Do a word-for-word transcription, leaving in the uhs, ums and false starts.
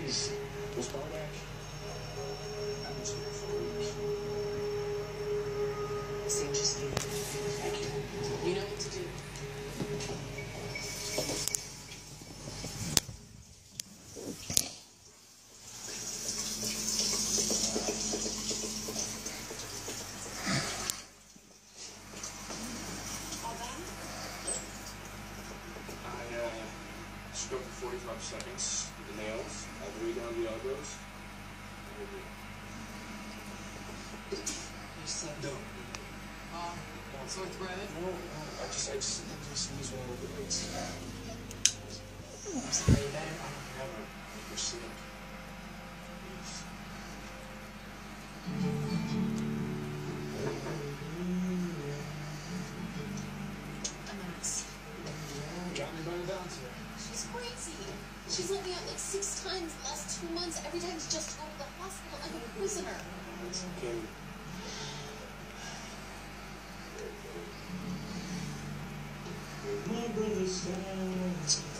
please. We'll start back. I haven't seen her for weeks. Stay just you. Thank you. You know what to do. Stroke for forty-five seconds with the nails, all the way down the elbows. You said No. Uh, sore throat? No, no. I just, I just, I just sneeze when I look at lights. I'm sorry, you better. I don't have a, you're sick. Please. A mess. Got me by the bounce here. She's crazy. She's let me out like six times in the last two months. Every time it's just to go to the hospital. I'm a prisoner. It's okay. My brother's down.